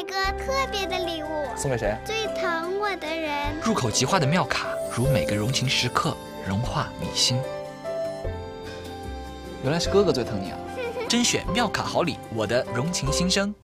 一个特别的礼物， 送给谁？ 最疼我的人。 入口即化的妙卡，如每个柔情时刻融化你心。 原来是哥哥最疼你啊！ 甄选妙卡好礼，我的柔情心声。